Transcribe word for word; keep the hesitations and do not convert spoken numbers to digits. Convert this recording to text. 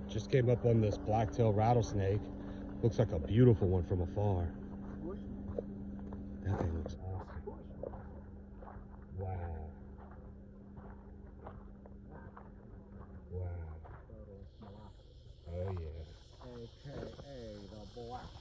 Just came up on this black-tailed rattlesnake. Looks like a beautiful one from afar. That thing looks awesome. Wow. Wow. Oh yeah. A K A the Black